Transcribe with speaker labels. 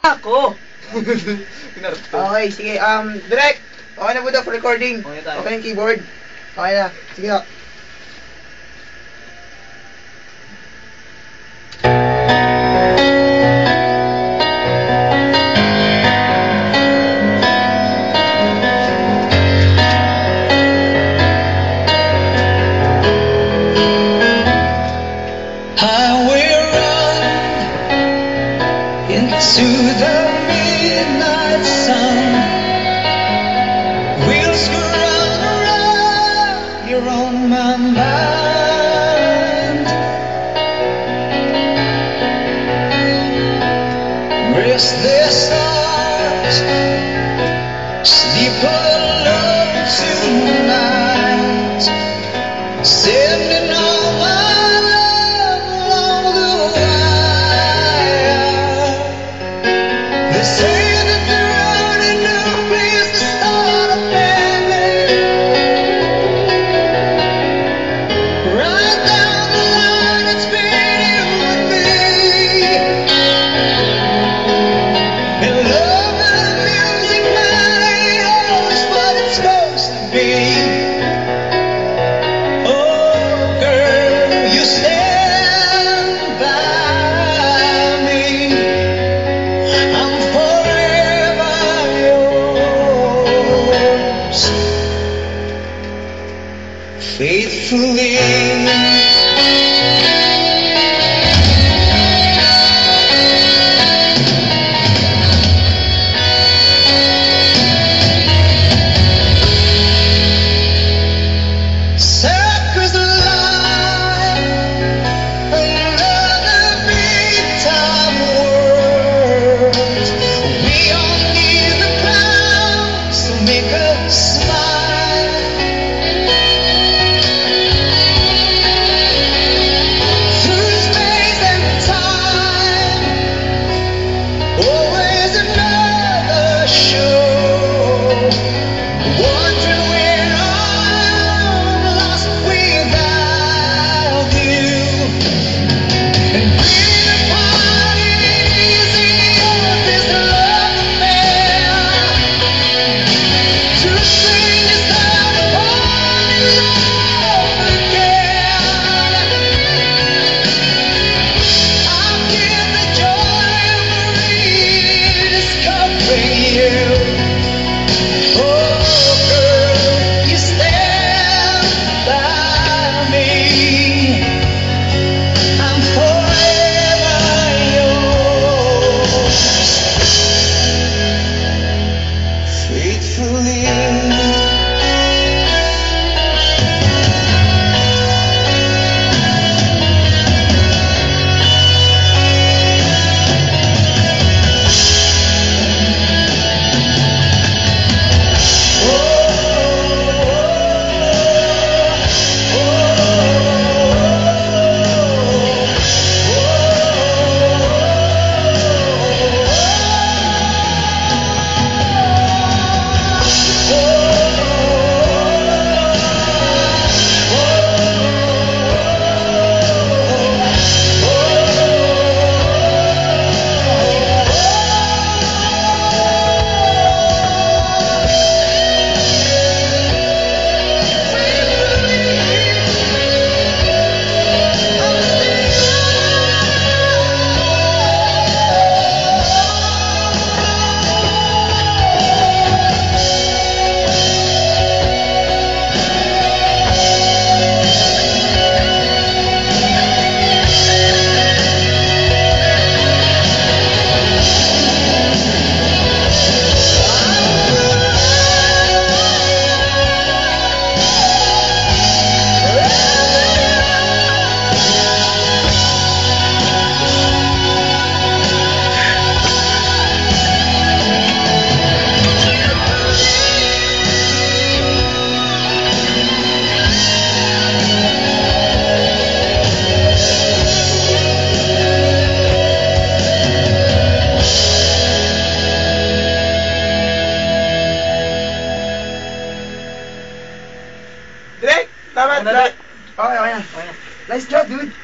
Speaker 1: Ako!
Speaker 2: Okay, sige. Direct. Okay na po daw for recording.
Speaker 1: Okay tayo.
Speaker 2: Okay yung keyboard. Okay na. Sige na.
Speaker 3: To the midnight sun, wheels go round and round, you're on my mind. Restless heart, sleep alone tonight, sending all my love along the wire. They say that there ain't no place to start a family. Right down the line, it's been you and me. And love and music, man, ain't always what it's supposed to be. Oh, girl, you stand by me. I'm forever yours, faithfully. Circles line, another big time world. We all need the clouds to make us smile. Through space and time, always another show. Wondering where I'm lost without you. And being apart ain't easy on this love affair. To sing is not fall in love again. I'll give the joy of rediscovering you. Oh, girl, you stand by me. I'm forever yours, faithfully.
Speaker 2: Direct. Tama,
Speaker 1: Ano,
Speaker 2: direct. Okay, okay na.
Speaker 1: Okay na.
Speaker 2: Nice job, dude.